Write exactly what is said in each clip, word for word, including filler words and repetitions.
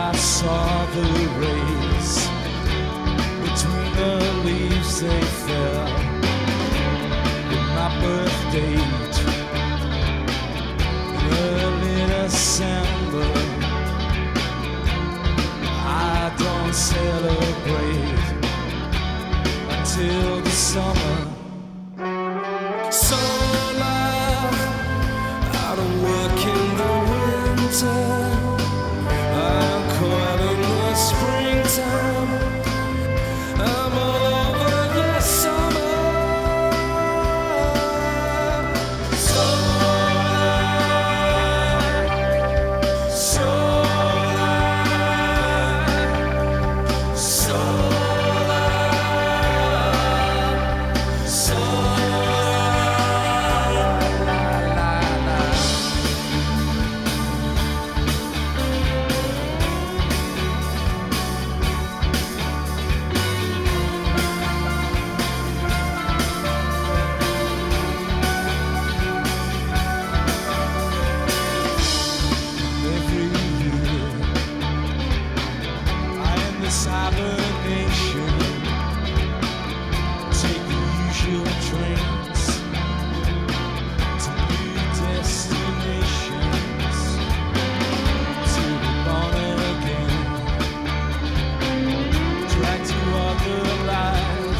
I saw the rays between the leaves they fell. In my birth date in early December, I don't celebrate until the summer. Summer, out of work in the winter, I'm caught in the springtime. I'm all over the summer. Hibernation, take the usual trains to new destinations, to be born again, drag to other lives.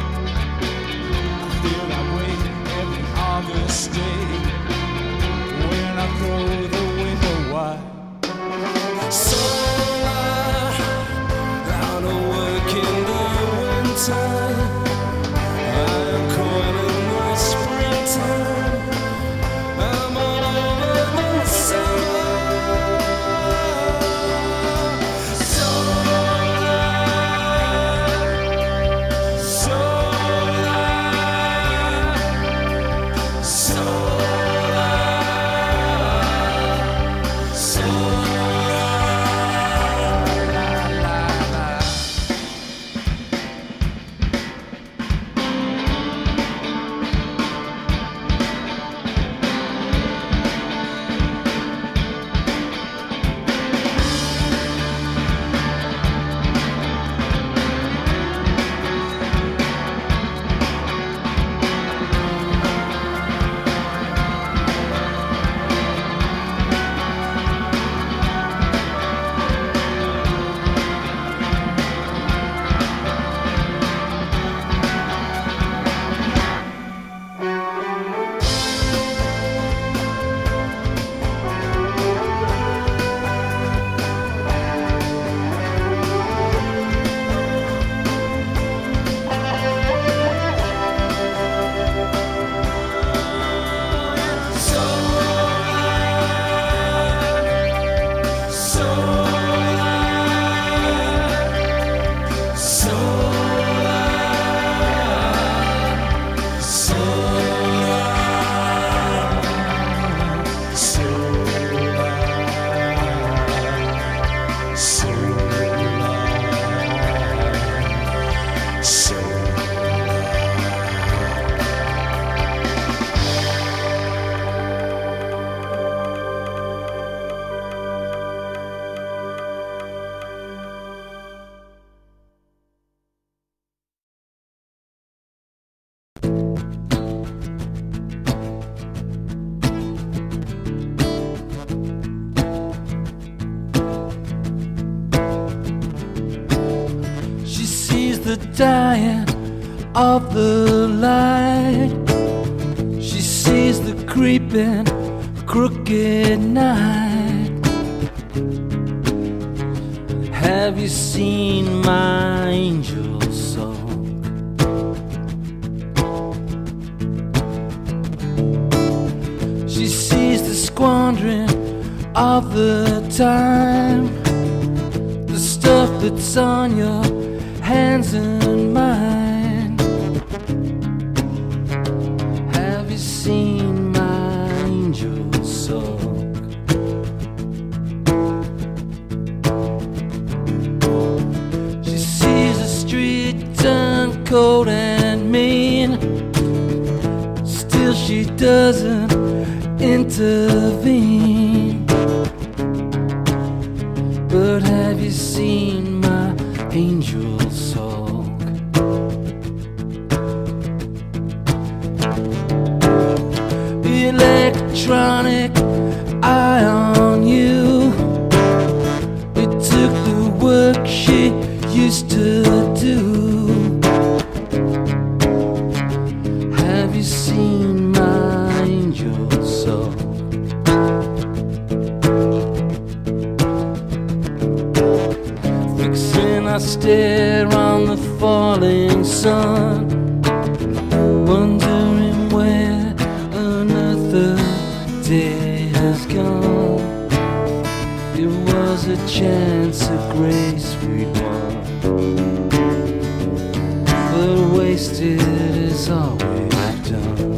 I feel that way every August day when I throw the window wide. So I'm caught in the springtime. I'm all over the summer. Solar, solar, solar, the dying of the light. She sees the creeping crooked night. Have you seen my angel song? She sees the squandering of the time, the stuff that's on your hands and mine. Have you seen my angel song? She sees the street turn cold and mean, still she doesn't intervene. But But have you seen my angel song? Electronic eye on you. It took the work she used to do. Have you seen my angel song? Fixing I stare on the falling sun, wondering where another day has gone. It was a chance of grace we'd won, but wasted is all we've done.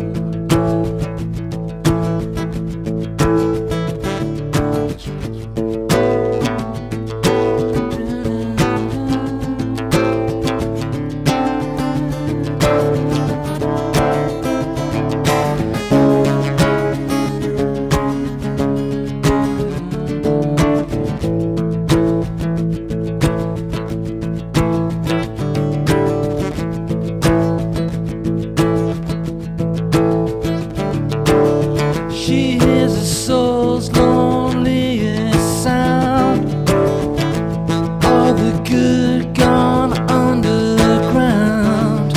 She hears the soul's loneliest sound, all the good gone underground.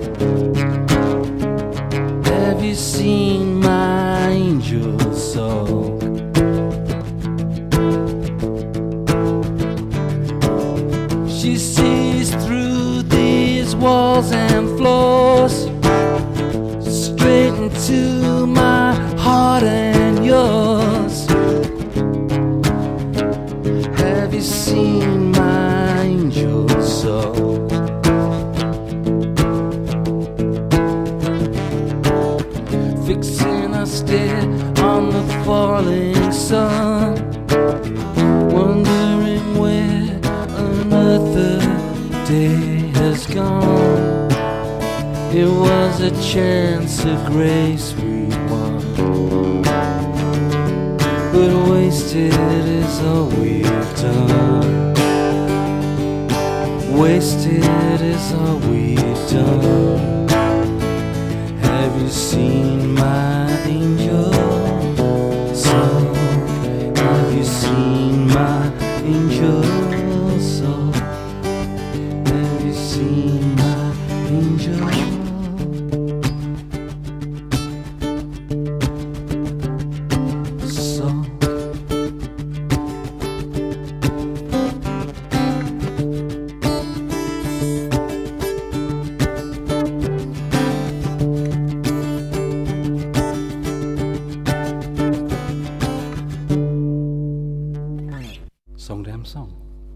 Have you seen my angel song? She sees through these walls and floors, straight into my heart and yours. Have you seen my angel song? Fixing a stare on the falling sun, wondering where another day has gone. It was a chance of grace we won, but wasted is all we've done. Wasted is all we've done. Have you seen my angel song? Have you seen my angel song? Have you seen my angel song? Song damn song.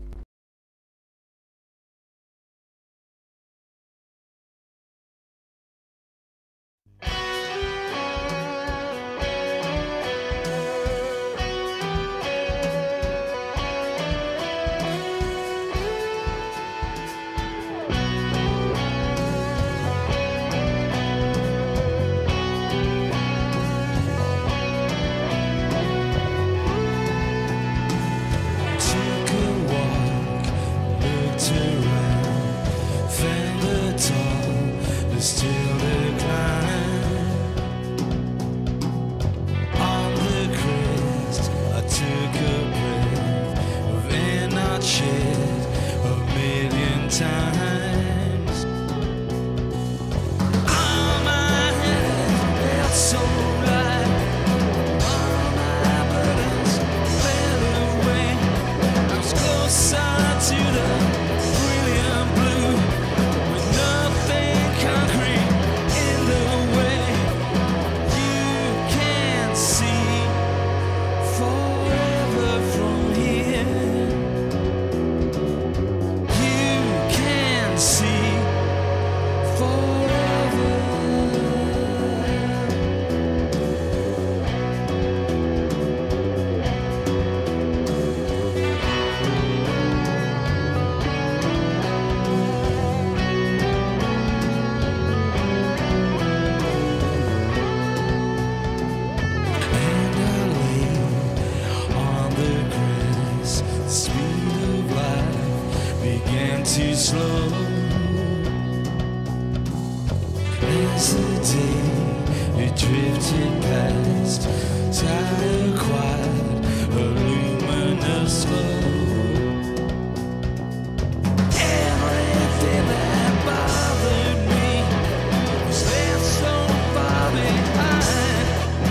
Still decline. On the crest, I took a breath, then I shed a million times. All my head felt so light, all my burdens fell away. I was closer to the brilliant blue, with nothing concrete in the way. You can see forever from here. You can see forever. too slow. As the day it drifted past, tired, quiet, a luminous glow. Everything that bothered me was left so far behind.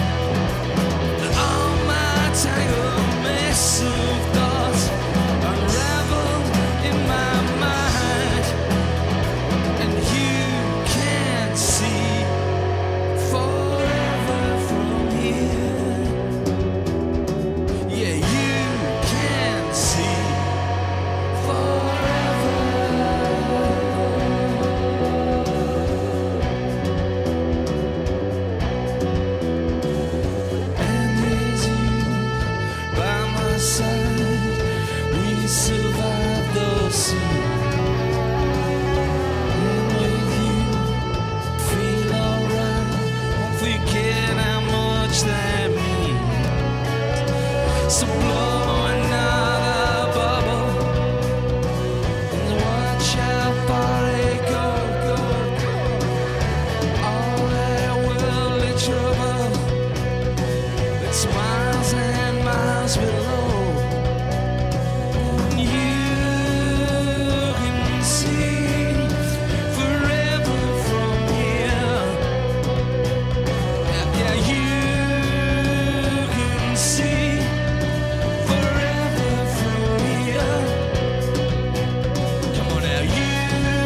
All my tangled mess of thoughts unraveled in my mind, and you can't see forever from here. Yeah, you can't see forever. And there's you by my side. We survived those seas. And with you, feel alright. Won't forget how much that means. So blow another bubble and watch how far it goes. Go, go. All that worldly trouble that's miles and miles below. And you can see forever from here. Yeah, yeah, you can see forever from here. Come on now, you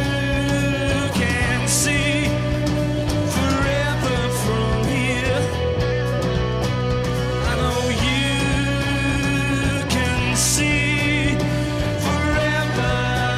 can see forever from here. I know you can see forever.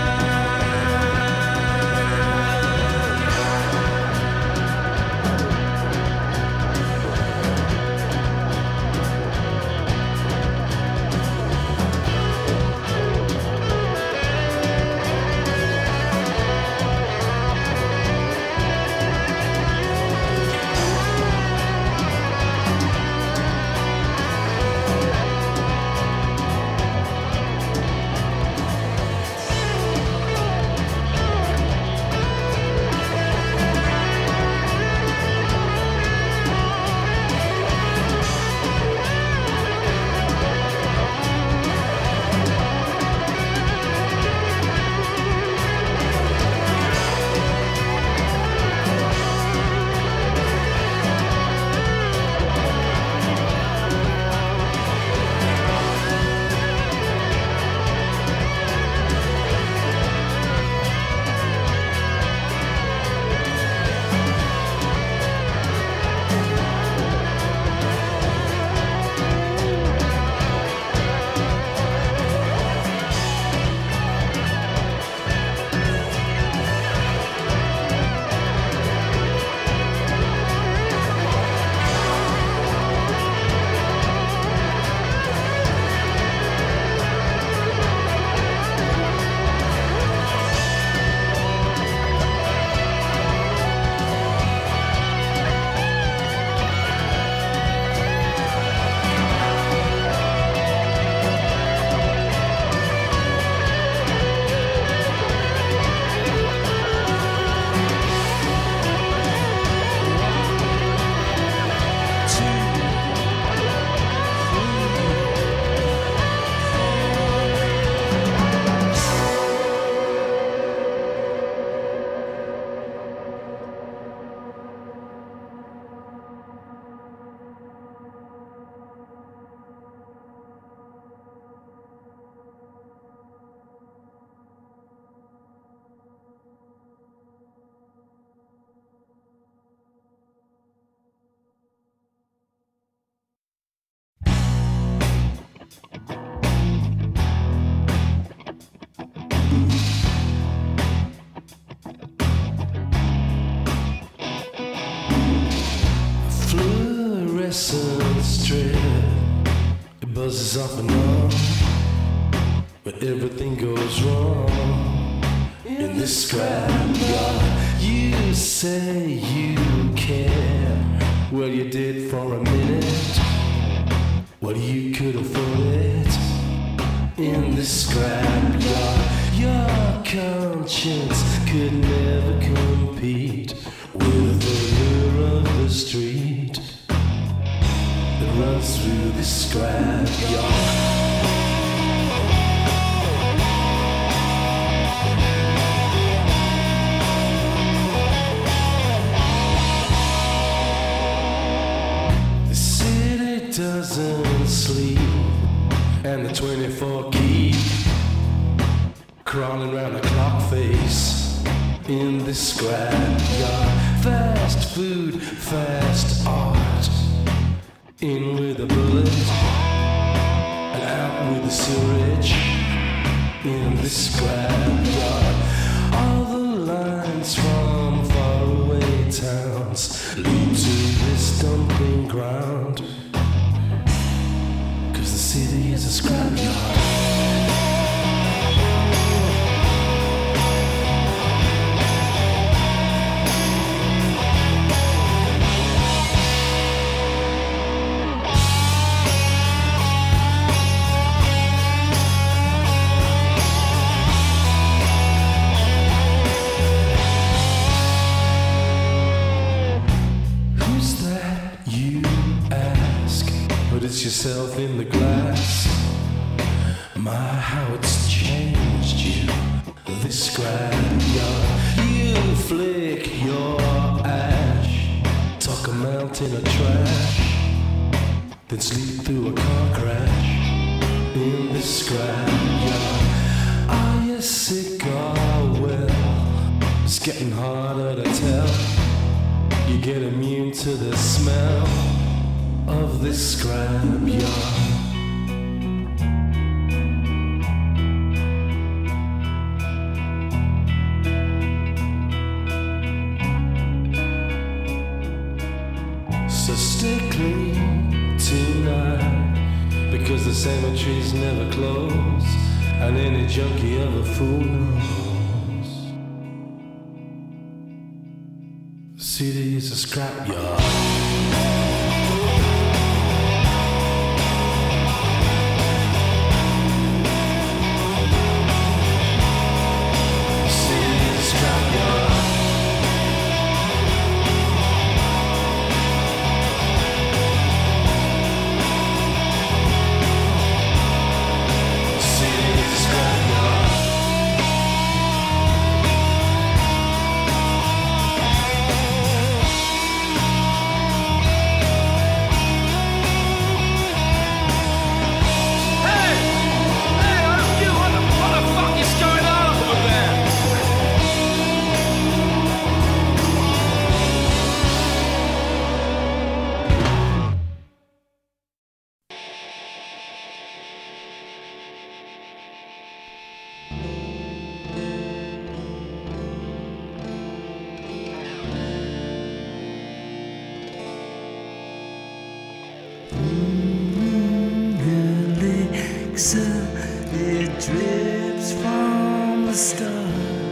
Fluorescent strip, it buzzes off and on, but everything goes wrong in this scrapyard. You say you care, well you did for a minute. Well you could afford it in this scrapyard. You're coming conscience could never compete with the lure of the street that runs through the scrapyard. Doesn't sleep, and the twenty-four keep crawling round the clock face in this scrapyard. Fast food, fast art, in with a bullet and out with the sewage in this scrapyard. All the lines from faraway towns lead to this dumping ground. The city is a scrapyard. Who's that, you ask? But it's yourself in the glass. My, how it's changed you, this scrapyard. You flick your ash, talk a mountain of trash, then sleep through a car crash in this scrapyard. Are you sick or well? It's getting harder to tell. You get immune to the smell of this scrapyard. So stay clean tonight, because the cemeteries never close, and any junkie of a fool knows. The city is a scrapyard. It drips from the stars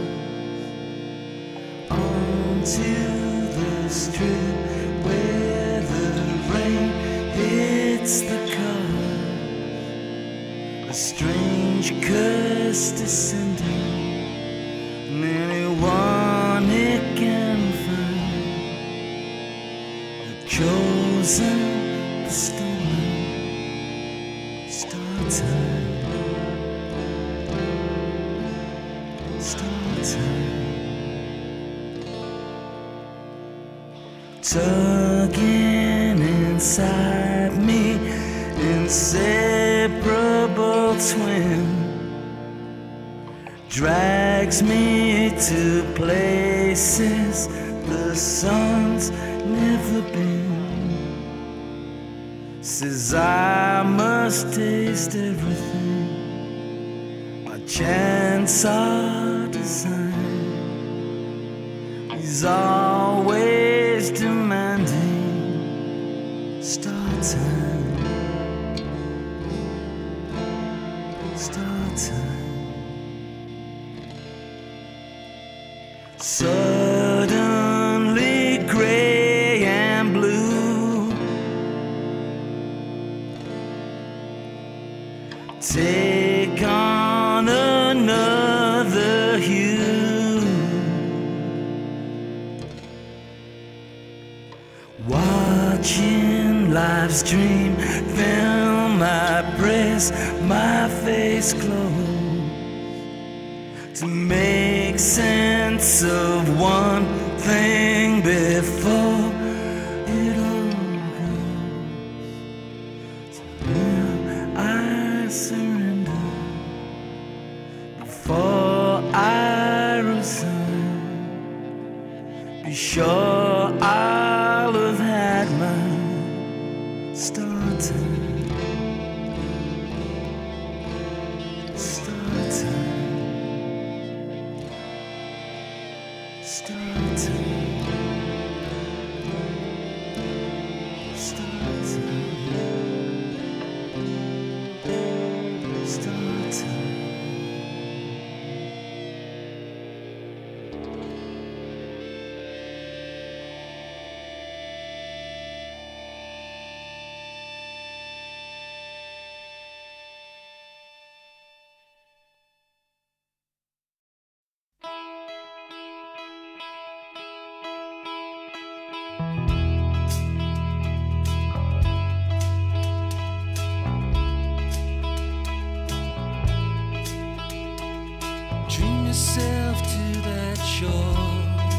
onto the strip where the rain hits the cars. A strange curse descending, and anyone it can find, the chosen, the stolen. Start time, start time, tugging inside me, inseparable twin, drags me to places the sun's never been. Says I must taste everything, my chance of design. He's always demanding start time, start time. Suddenly gray and blue, take on another hue, watching life's dream fill my breast, my face close, to make sense of one thing before it all goes. So will I surrender before I resign? Be sure I'll have had my start time, start time, start time, start time, start time. Dream yourself to that shore,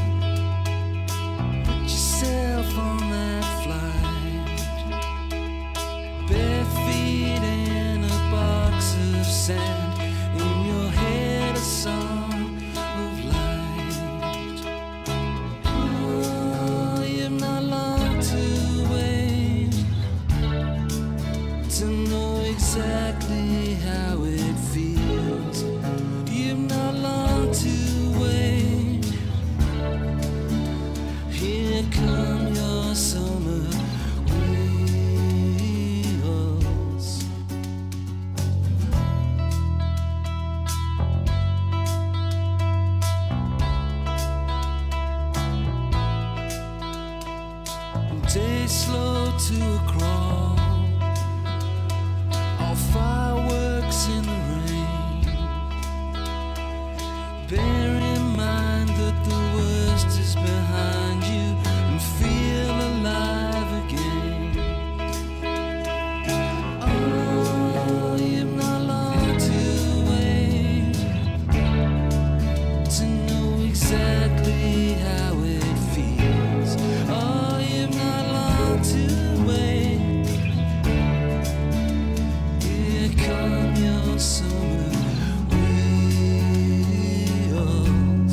put yourself on that flight, bare feet in a box of sand, in your head a song of light. Oh, you've not long to wait to know exactly how it feels. You've not long to wait. Here come your summer wheels. Days slow to a crawl, all fireworks in the rain. Bear in mind that the worst is behind you, and feel alive again. Oh, you've not long to wait to know exactly how it feels. Oh, you've not long to wait. Here come your summer wheels,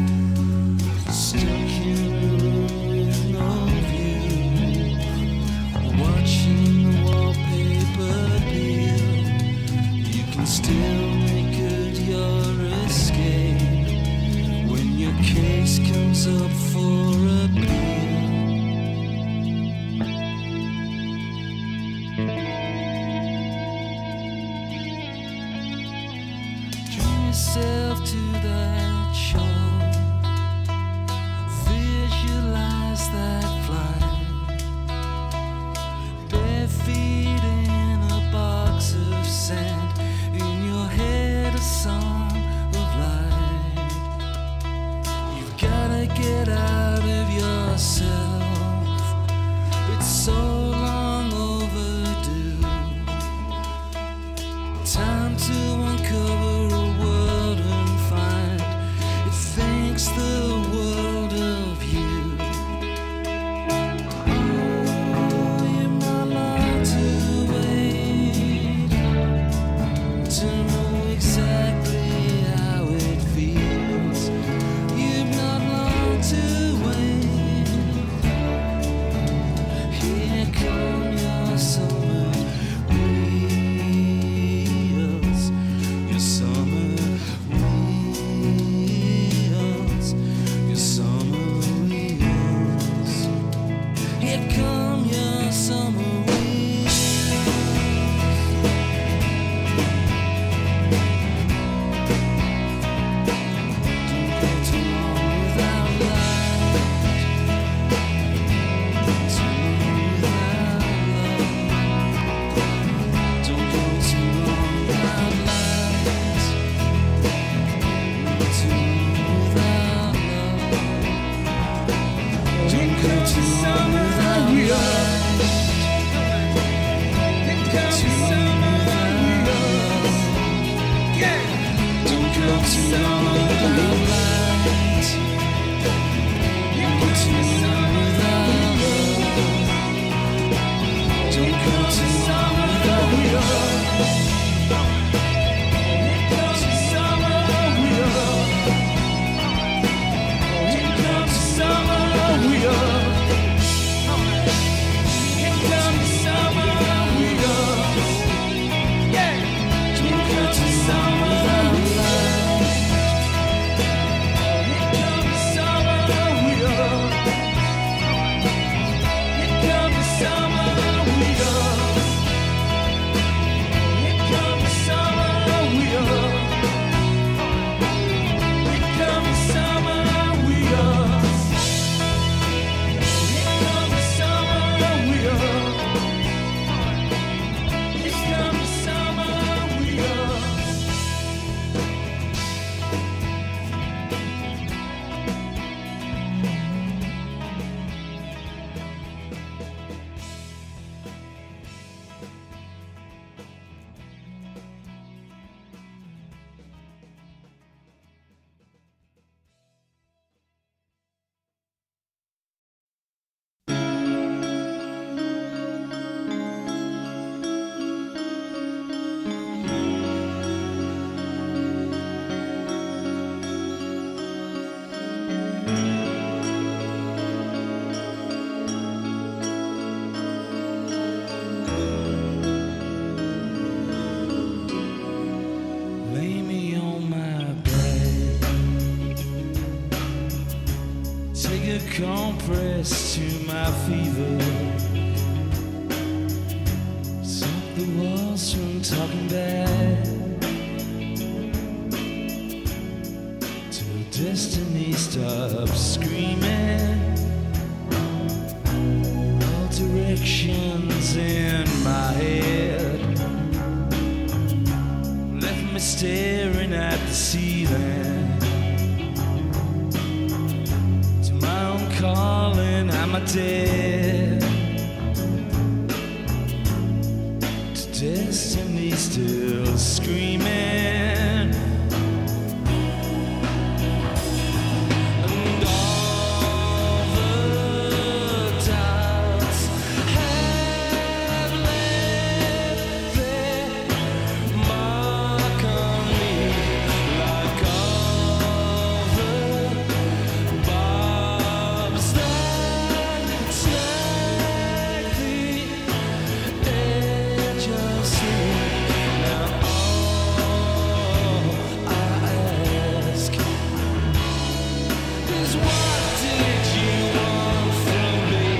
stuck in no view, watching the wallpaper peel. You can still make good your escape when your case comes up for appeal. Dream yourself to that shore, visualize that flight, bare feet in a box of sand, in your head a song of light. You've gotta get out of yourself, it's so long overdue. Time to uncover a world and find Compress to my fever. Stop the walls from talking back. Till destiny stops screaming. All directions in my head left me staring at the ceiling. Calling, am I dead? To destiny still screaming. And all the doubts have left their mark on me, like all the barbs that snag the edge of sleep. Now all I ask is, what did you want from me?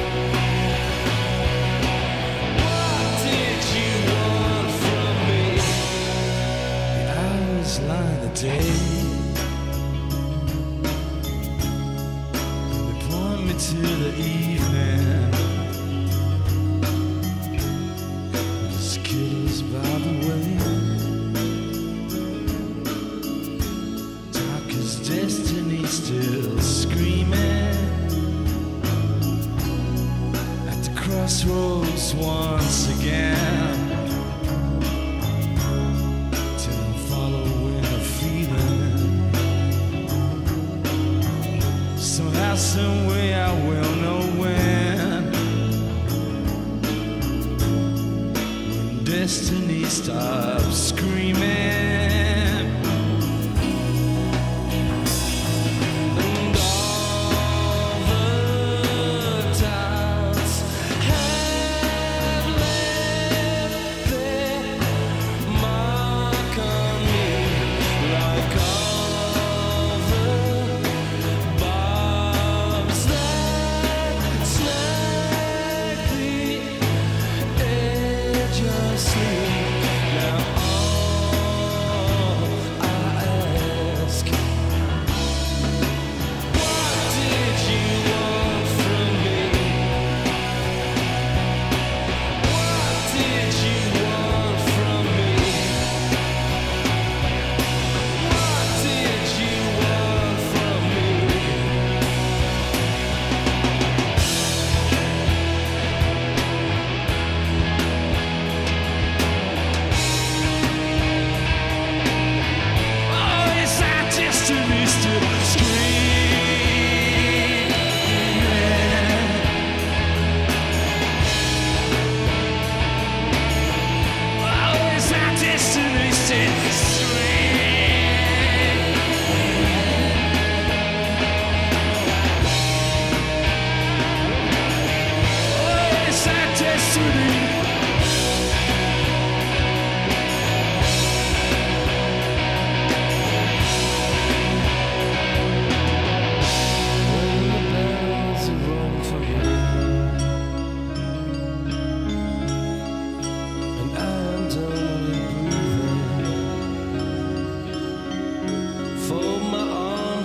What did you want from me? The hours line the day. They point me to the evening. The skittles by the way. Dark as destiny still screaming. At the crossroads once again. Till I'm following a feeling. Somehow, some way, I will know when. When destiny stops screaming. And all the doubts have left their mark on me, like all the barbs that snag the edge of sleep. Now all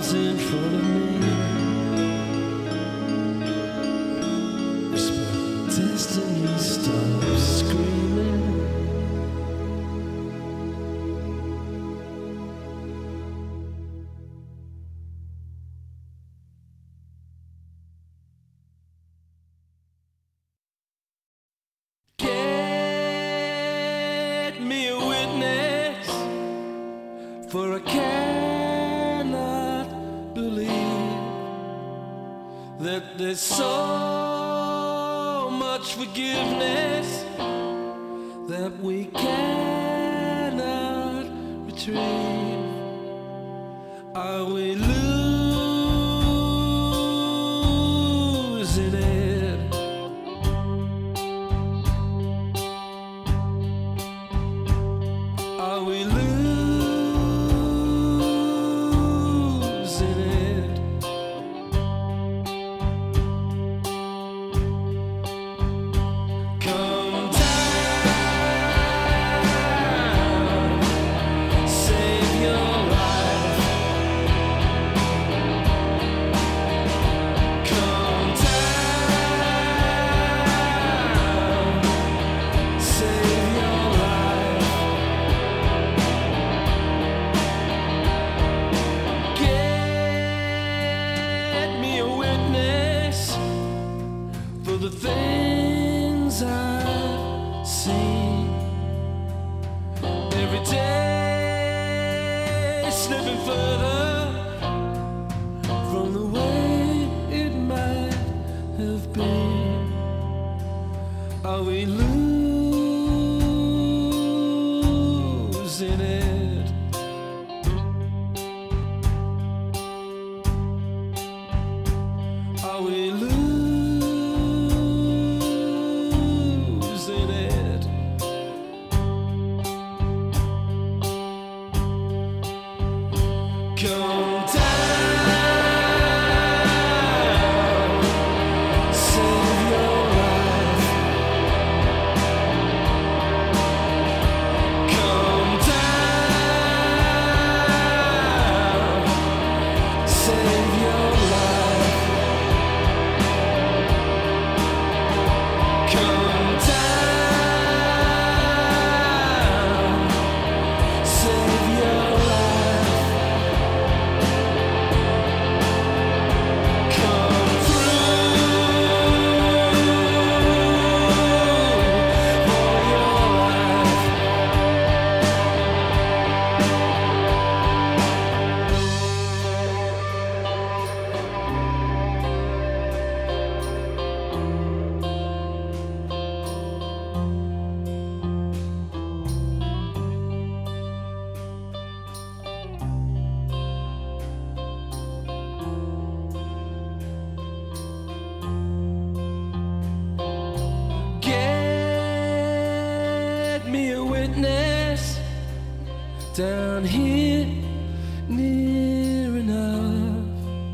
clouds in front of me. Whisper, destiny stops screaming. Get me a witness, for I cannot believe that there's so much forgiveness that we cannot retrieve. Are we losing it? Are we losing it? Come down, save your life. Come down, save your life. Get me a witness for the things I've seen. Every day slipping further from the way it might have been. Are we losing it? Are we losing it? Come down, save your life. Come down, save your life. Come down, save your life. Come through for your life. Get me a witness down here near enough.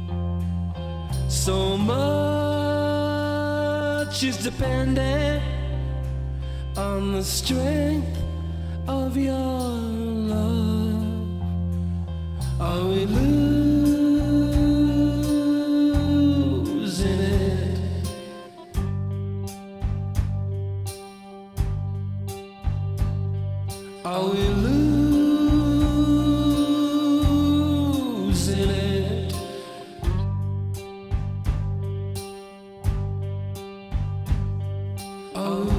So much is dependent on the strength of your love. Are we losing it? Are we losing it? Are we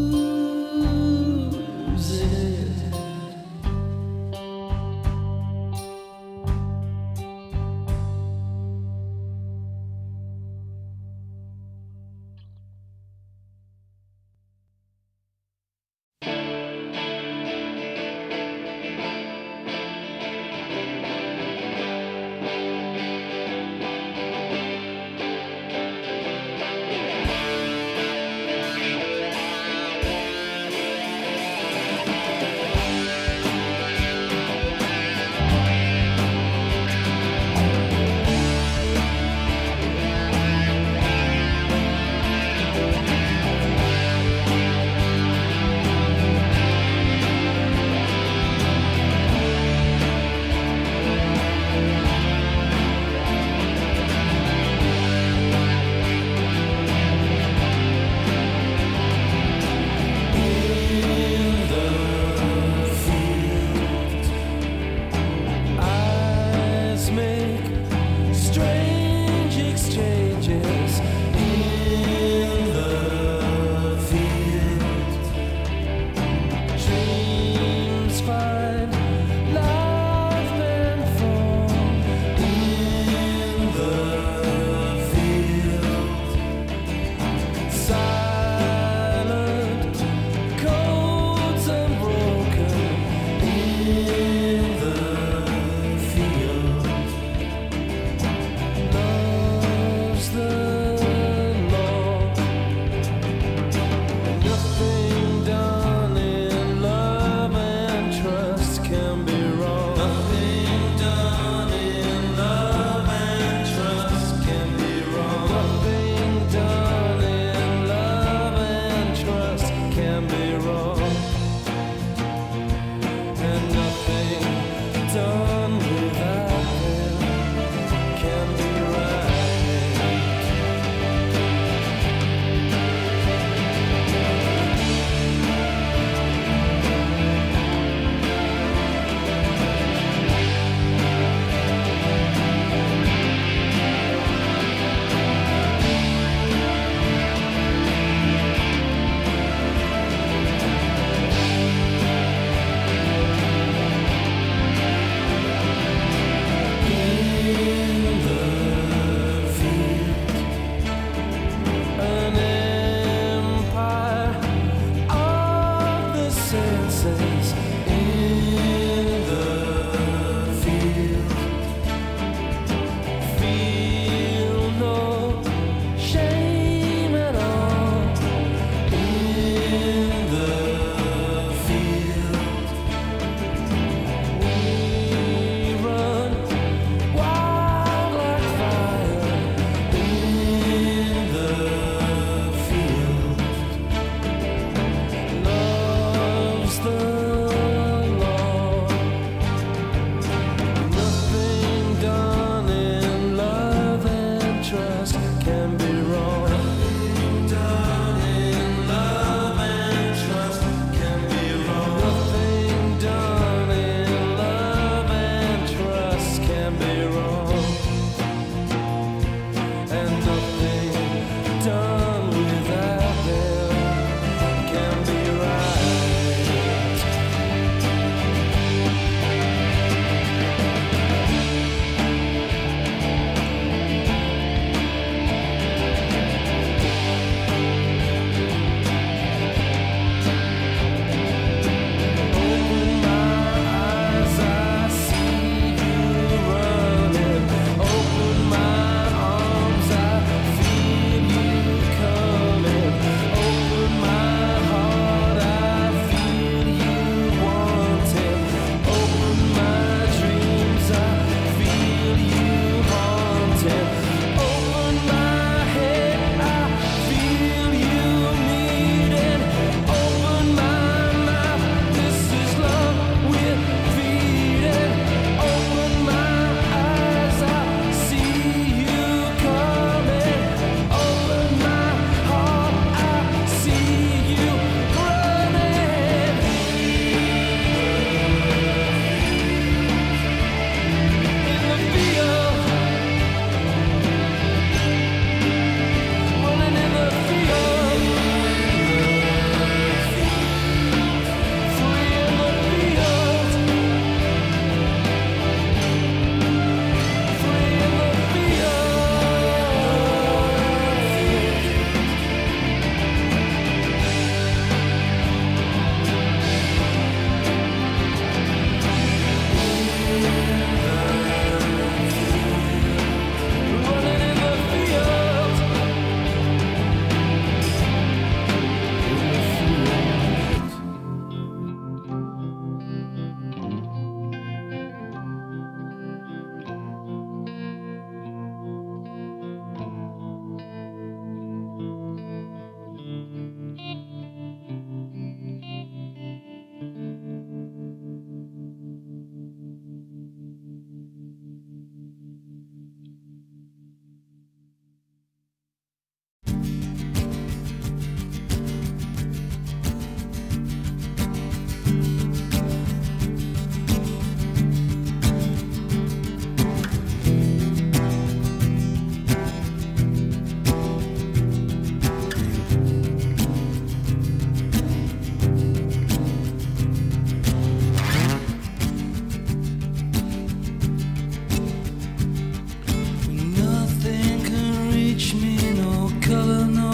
losing it?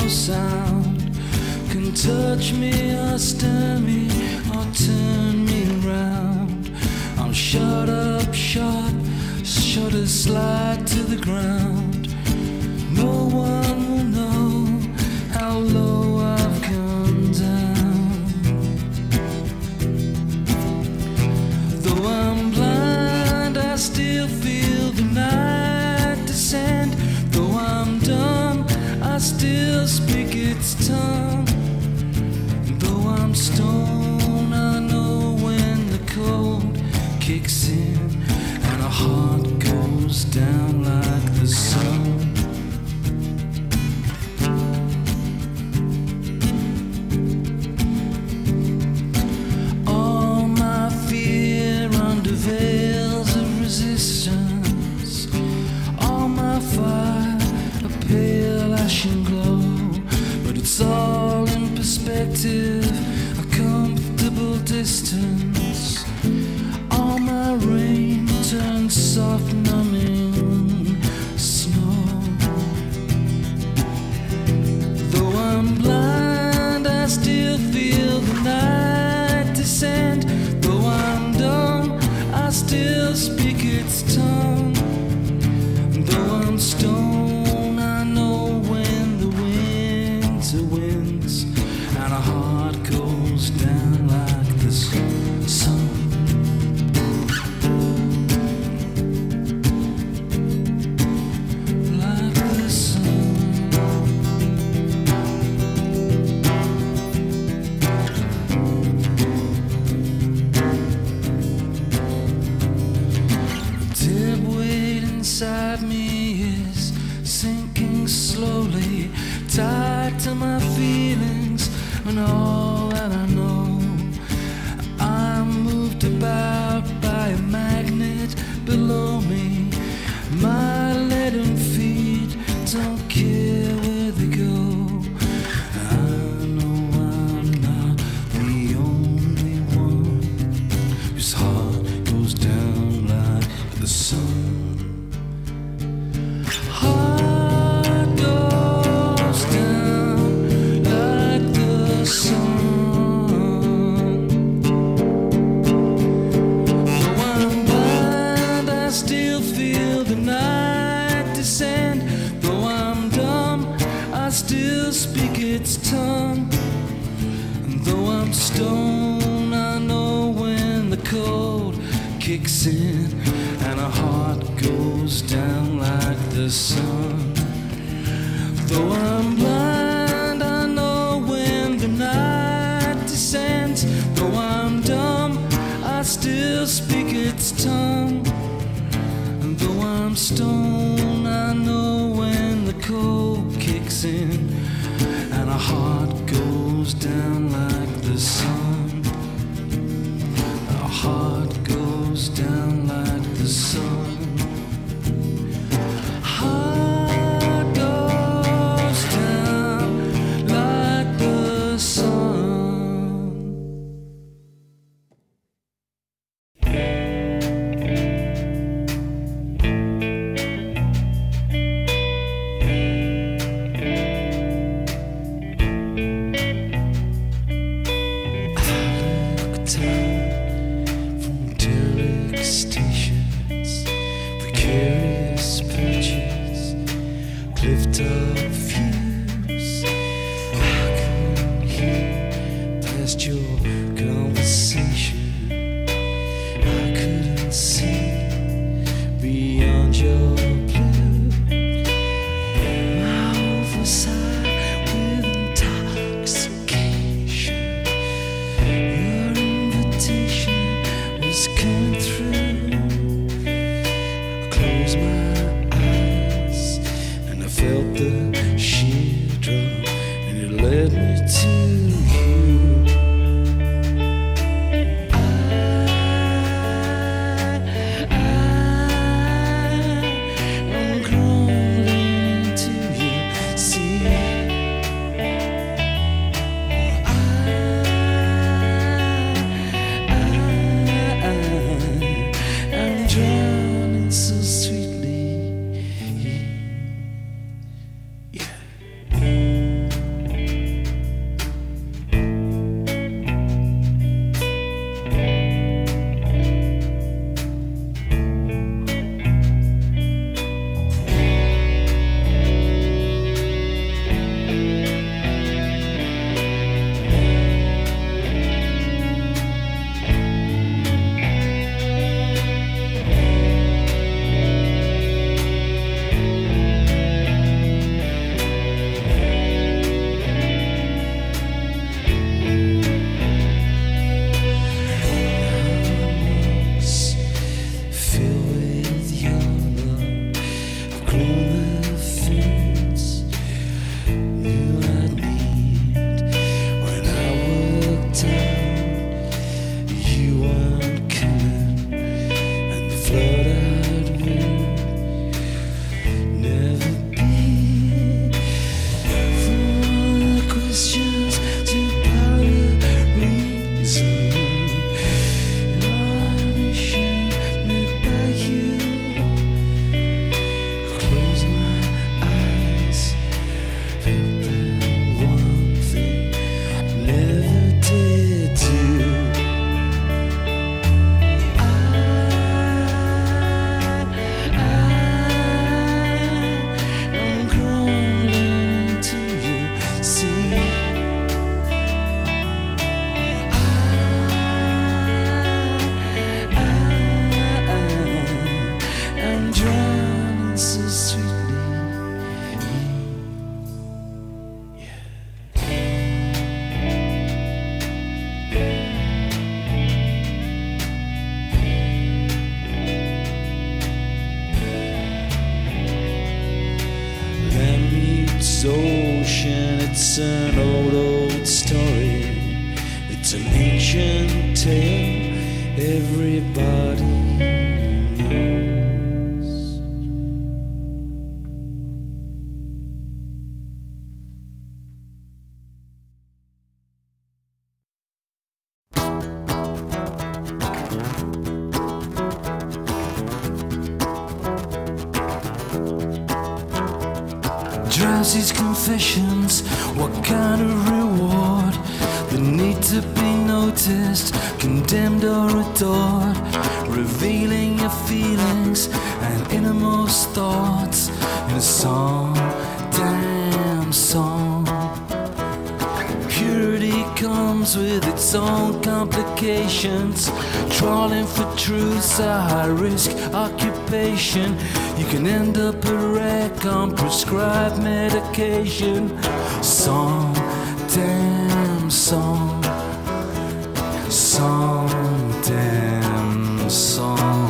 sound can touch me or stir me or turn me around. I'm shut up short, shoulders slide to the ground. No one will know how low I've come down. Though I'm blind, I still feel the night descend. Though I'm dumb, I still speak its tongue. Though I'm stone, I know when the cold kicks in and a heart goes down like the sun. All my fear under veils of resistance, all my fire a pale ashen glow, but it's all in perspective, a comfortable distance. All my rain turns soft numbing snow. Though I'm blind, I still feel the night descend. Though I'm dumb, I still speak its tongue. Though I'm stone, I know when the winter winds and a heart goes down like the sun. Like the sun. Dead weight inside me is sinking slowly, tied to my feelings and all that I know. I'm moved about by a magnet below me. My leaden feet don't care where they go. I know I'm not the only one whose heart goes down like the sun. Heart goes down like the sun. Though I'm blind, I still feel the night descend. Though I'm dumb, I still speak its tongue. And though I'm stone, I know when the cold kicks in and a heart goes down like the sun. Though I'm blind, I know when the night descends. Though I'm dumb, I still speak its tongue. And though I'm stone, I know when the cold kicks in and a heart goes down like the sun. A heart goes down like the sun. Heart goes down like the sun. From derelict stations, precarious perches, cliff-top views. I couldn't hear past your conversation. I couldn't see beyond your blue. My oversight with intoxication. Your invitation was come through. I closed my eyes and I felt the knows these confessions? What kind of reward? The need to be noticed, condemned or adored, revealing your feelings and innermost thoughts in a song, damn song. Purity comes with its own complications. Trawling for truth's a high-risk occupation. You can end up a wreck on prescribed medication. Song, damn song. Song, damn song.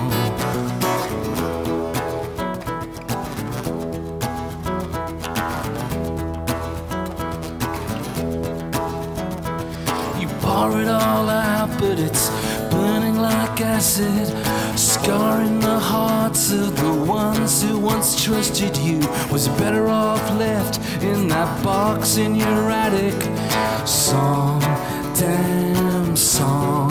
Pour it all out, but it's burning like acid, scarring the hearts of the ones who once trusted you. Was better off left in that box in your attic. Song, damn song.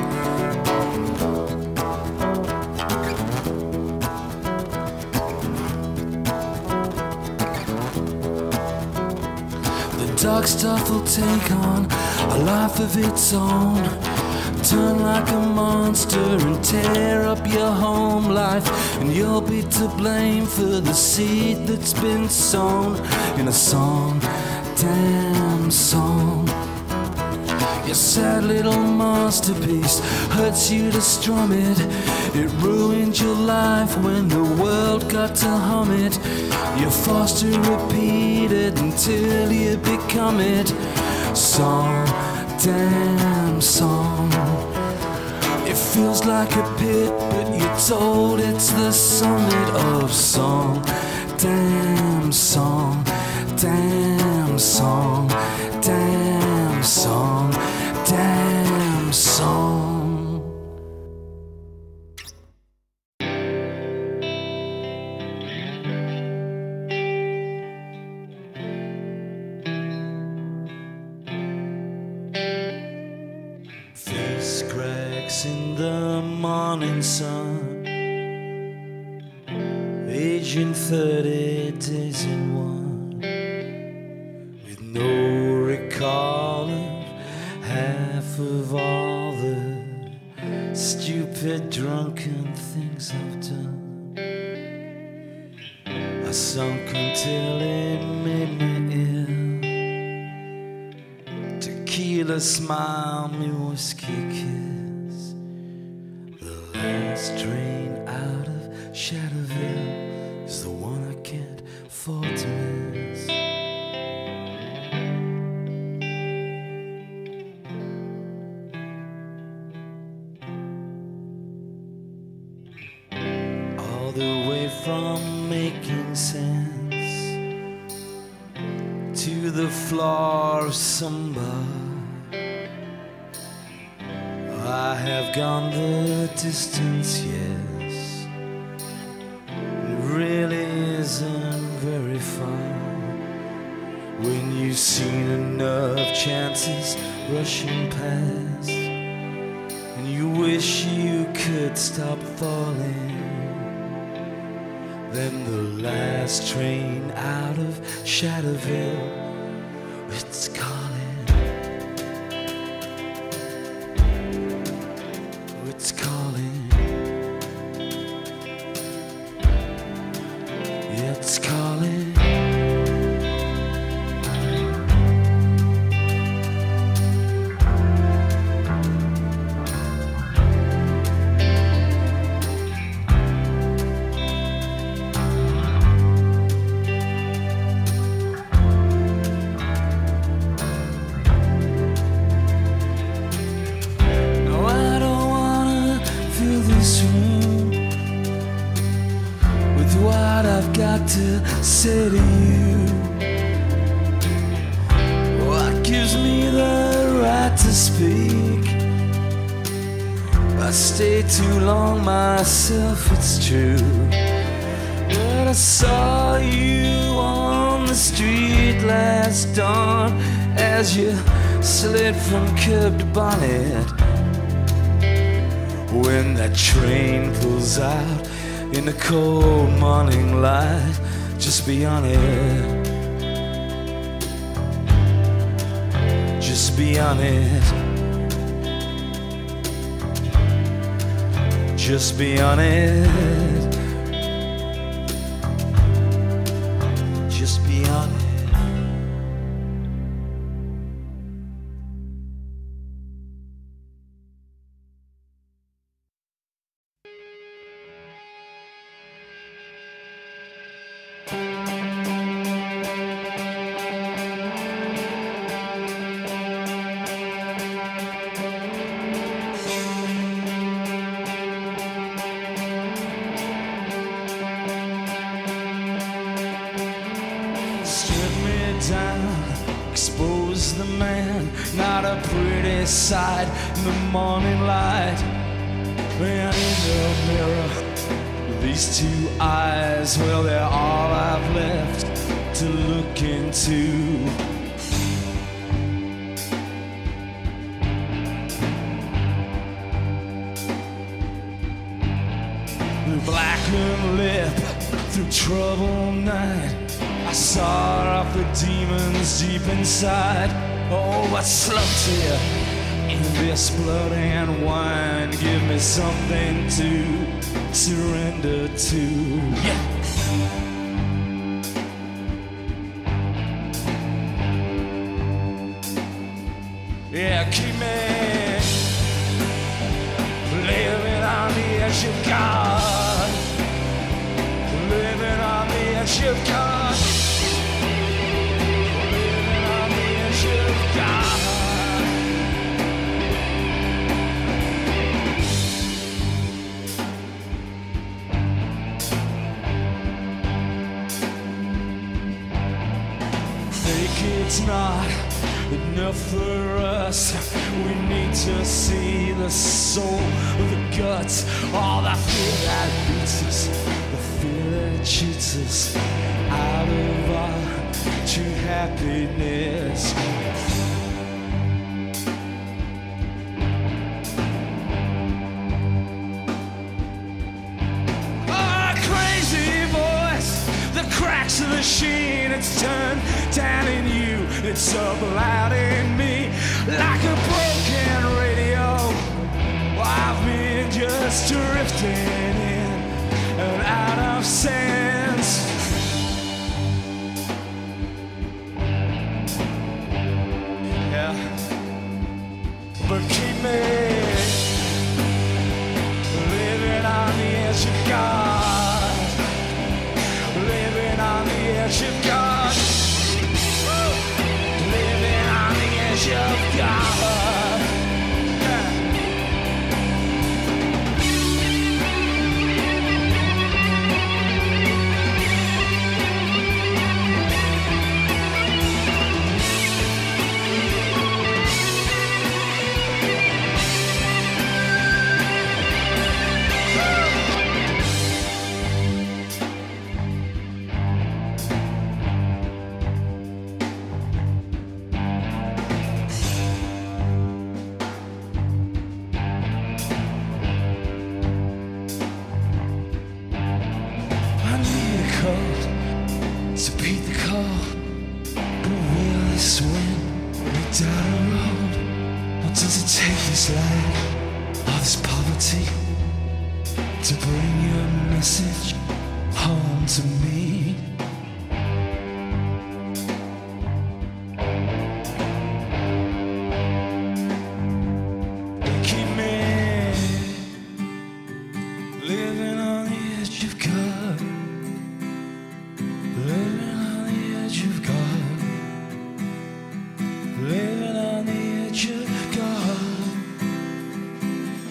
The dark stuff will take on a life of its own, turn like a monster and tear up your home life, and you'll be to blame for the seed that's been sown in a song, damn song. Your sad little masterpiece hurts you to strum it. It ruined your life when the world got to hum it. You're forced to repeat it until you become it. Song, damn song. It feels like a pit, but you're told it's the summit of song. Damn song, damn song, damn song, damn song. Face cracks in the morning sun, aging thirty days in one, with no recall of half of all the stupid drunken things I've done. I sunk until it made me ill. Tequila smile, me whiskey kiss. The last train out of Shadowville is the one I can't afford to miss. All the way from making sense to the floor of some bar, I have gone the distance, yes. It really isn't very far when you've seen enough chances rushing past, and you wish you could stop falling. Then the last train out of Shadowville, it's calling, it's calling, it's calling. What I've got to say to you, what gives me the right to speak? I stay too long myself, it's true, but I saw you on the street last dawn as you slid from curb to bonnet. When that train pulls out in the cold morning light, just beyond it, just be honest. Just be honest. Just be honest. Expose the man, not a pretty sight in the morning light. And in the mirror, these two eyes, well, they're all I've left to look into. The blackened lip through troubled night, I saw off the demons deep inside. Oh, but slumped here in this blood and wine. Give me something to surrender to. Yeah. Yeah, keep me living on the edge of God. Living on the edge of God. It's not enough for us. We need to see the soul, the guts, all the fear that beats us, the fear that cheats us out of our true happiness. Cracks of the sheen, it's turned down in you, it's up loud in me, like a broken radio. I've been just drifting in and out of sense. Yeah, but keep me living on the edge of God. On the edge of God, living on the edge of God. To beat the call, but will this win me down the road? Or does it take this life, or this poverty, to bring your message home to me? Keep me living on the edge of God. Living on the edge of God. Living on the edge of God.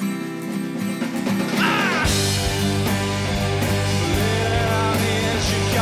Ah! Living on the edge of God.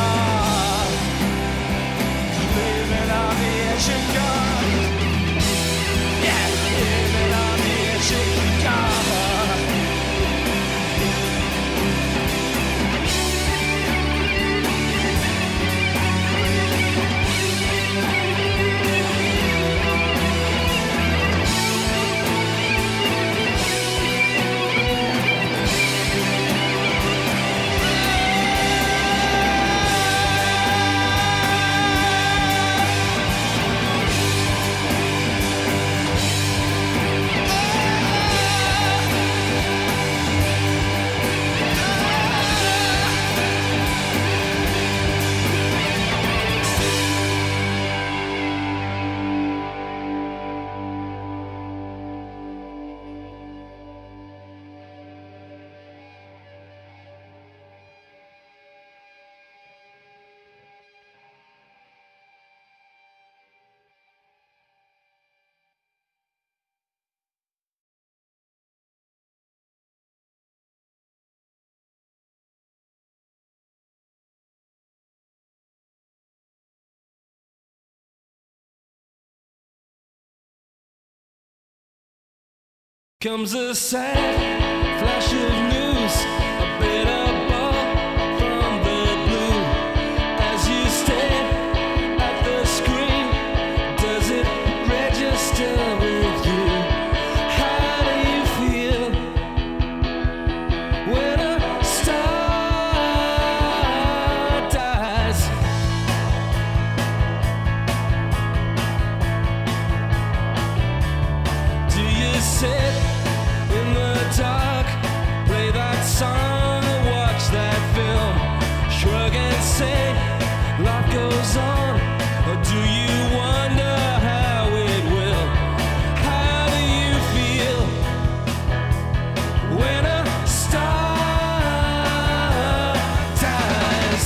Comes a sad flash of news, a bitter ball from the blue. As you stare at the screen, does it register with you? How do you feel when a star dies? Do you sit in the dark, play that song or watch that film, shrug and say life goes on? Or do you wonder how it will? How do you feel when a star dies?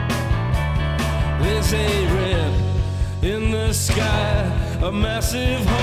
There's a rip in the sky, a massive